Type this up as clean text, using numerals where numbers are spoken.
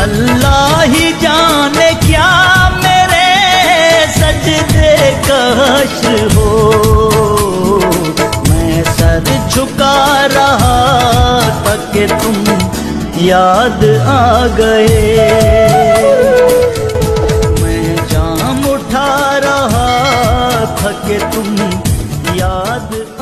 अल्लाह ही जाने क्या मेरे सजदे का हश्र हो। मैं सर झुका रहा था कि तुम याद आ गए। मैं जाम उठा रहा था कि तुम याद